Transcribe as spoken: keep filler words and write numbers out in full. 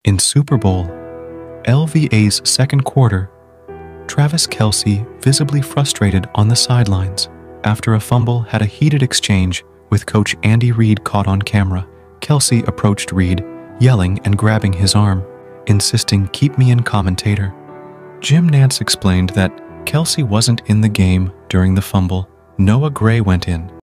In Super Bowl, L V A's second quarter, Travis Kelce, visibly frustrated on the sidelines after a fumble, had a heated exchange with coach Andy Reid caught on camera. Kelce approached Reid, yelling and grabbing his arm, insisting, "Keep me in, commentator." Jim Nantz explained that Kelce wasn't in the game during the fumble. Noah Gray went in,